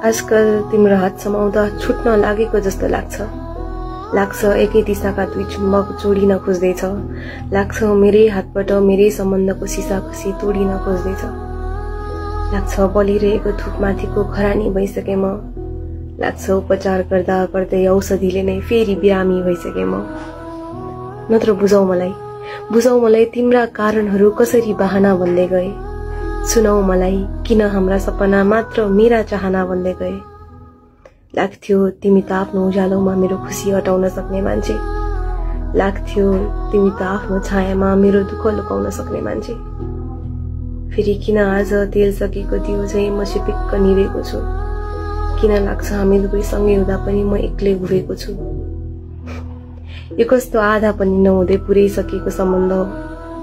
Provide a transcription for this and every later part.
आजकल तिम्रो हात समाउँदा छुट्न लागेको जस्तो लाग्छ एकै दिशाका दुई चुम्बक जोडिन खोज्दैछ। लाग्छ मेरै हातबाट मेरै सम्बन्धको सिसाकसी तोडिन खोज्दैछ। लाग्छ बलिरहेको थुकमाथिको खरानी भइसके म। लाग्छ उपचार गर्दा गर्दै औषधिले नै फेरि बिरामी भइसके म। नत्र बुझाउ मलाई तिम्रा कारणहरू कसरी बहाना भन्दै गए। सुनाऊ मलाई किन हाम्रा सपना मात्र मेरा चाहना भन्दै गए। लाग्थ्यो तिमी त आफ्नो उज्यालोमा मेरो खुसी हटाउन सक्ने मान्छे। लाग्थ्यो तिमी त आफ्नो छायामा मेरो दुःख लुकाउन सक्ने मान्छे। फेरि किन आज तेल सकेको दियो झैं म सिपिक्क निभेको छु। किन लाग्छ हामी दुवै सँगै हुँदा पनि म एक्लै उभिएको छु। यो कस्तो आधा पनि नहुँदै पुरै सकेको सम्बन्ध हो।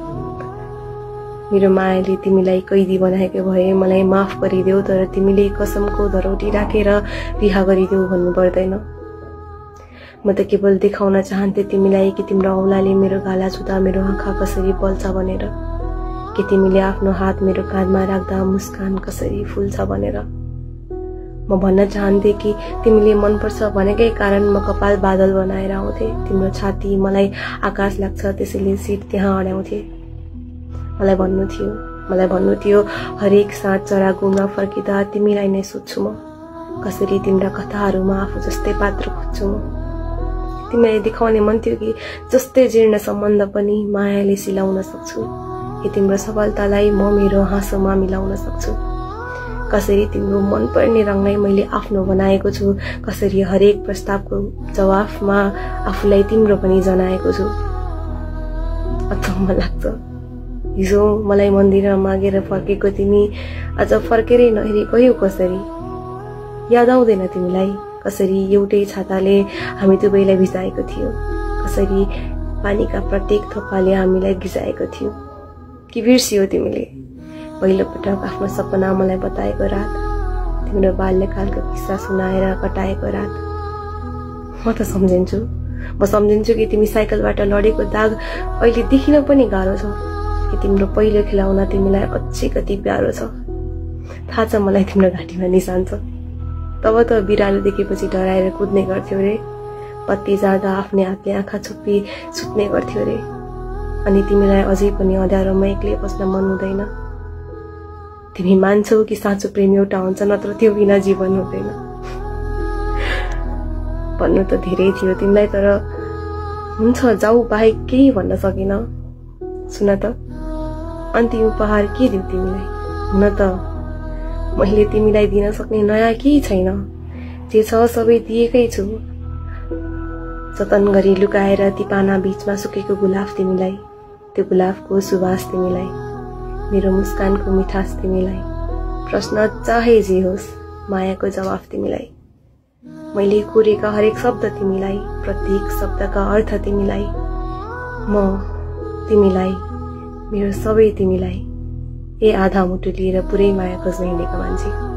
मेरो मायाले तिमीलाई कैदी बनाएको भए मलाई माफ गरिदेऊ, तर तिमीले कसमको धरोटी राखेर रिहा गरिदेऊ भन्नु पर्दैन। म त केवल देखाउन चाहन्थे तिमीलाई कि तिम्रो औलाले मेरो गाला छुँदा मेरो आँखा कसरी बल्छ भनेर, कि तिमीले आफ्नो हात मेरो काँधमा राख्दा मुस्कान कसरी फुल्छ भनेर। म भन्न चाहन्थे कि तिमीले मनपर्छ भनेकै कारण म कपाल बादल बनाएर आउँथे। तिम्रो छाती मलाई आकाश लाग्छ, त्यसैले सिट त्यहाँ अड्याउँथे। मलाई भन्नु थियो हरेक साँझ चरा घुम्न फर्किँदा तिमीलाई नै सोध्छु म। कसरी तिम्रा कथाहरूमा आफू जस्तै पात्र खोज्छु म। तिमीलाई देखाउने मन थियो कि जस्तै जीर्ण सम्बन्ध पनि मायाले सिलाउन सक्छु, कि तिम्रो सफलतालाई म मेरो हाँसोमा मिलाउन सक्छु। कसरी तिम्रो मनपर्ने रङलाई मैले आफ्नो बनाएको छु, कसरी हरेक प्रस्तावको जवाफमा आफूलाई तिम्रो पनि जनाएको छु। अचम्म लाग्छ, हिजो मलाई मन्दिरमा मागेर फर्केको तिमी आज फर्केरै नहेरी गयौ कसरी। याद आउँदैन तिमीलाई कसरी एउटै छाताले हामी दुवैलाई भिजाएको थियो, कसरी पानीका प्रत्येक थोपाले हामीलाई गिजाएको थियो। कि बिर्सियो तिमीले पहिलो पटक आफ्नो सपना मलाई बताएको रात, तिम्रो बाल्यकालको किस्सा सुनाएर कटाएको रात। म सम्झिन्छु कि तिमी साइकलबाट लडेको दाग अहिले देखिन पनि गाह्रो छ, कि तिम्रो पहिलो खेलाउन तिमीलाई अझै कति प्यारो छ। थाहा छ मलाई तिम्रो घाँटीमा निशान छ। तब त बिरालो देखेपछि डराएर कुद्ने गर्थ्यौ रे। बत्ती जाँदा आफ्नै हातले आँखा छोपी सुत्ने गर्थ्यौ रे। अनि तिमीलाई अझै पनि अँध्यारोमा एक्लै बस्न मन हुँदैन। तिमी मान्छौ कि साँचो प्रेम एउटा हुन्छ, नत्र त्यो बिना जीवन हुँदैन। भन्नु त धेरै थियो तिमीलाई, तर हुन्छ जाऊ बाहेक केही भन्न सकिन। सुन त अन्तिम उपहार के दिउ तिमीलाई। हुन त मैले तिमीलाई दिन सक्ने नयाँ केही छैन। जे छ सबै दिएकै छु। जतन गरी लुकाएर ती पाना बीचमा सुकेको गुलाफ तिमीलाई, त्यो गुलाफको सुवास तिमीलाई, मेरो मुस्कानको मिठास तिमीलाई, प्रश्न चाहे जे होस् मायाको जवाफ तिमीलाई। मैले कोरेका हरेक शब्द तिमीलाई, प्रत्येक शब्दका अर्थ तिमीलाई। म तिमीलाई, मेरो सबै तिमीलाई। ए आधा मुटु लिएर पुरै माया खोज्न हिँडेको मान्छे।